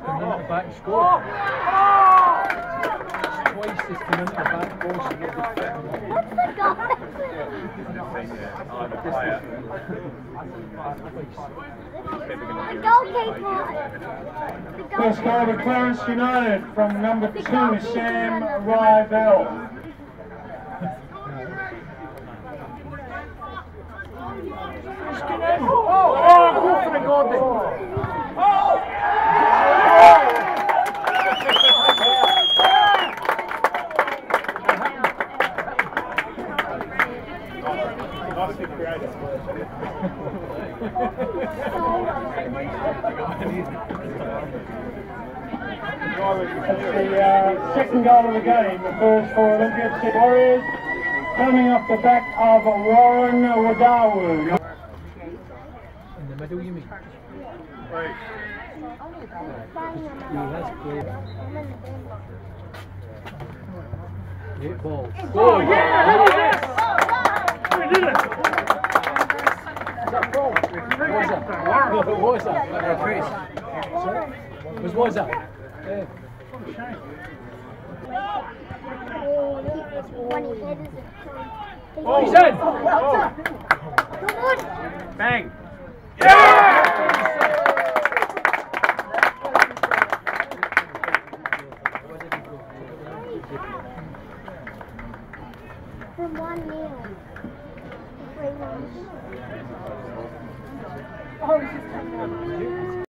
come in at the back and score. Twice he's come in at the back post and not been What's the goal? The goalkeeper. First goal to Clarence United from number 2, Sam Rivell. Oh, go for the Gordon! That's the second goal of the game, the first for Olympiad City Warriors, coming off the back of Warren Wadawu. In the middle, you mean? Right. He has played. 8 balls. Oh, yeah! We did it! Is that ball? What was that? What was that? What was that? Oh, he's in! Come on! Bang! From 1-0. 3-1. Oh, this is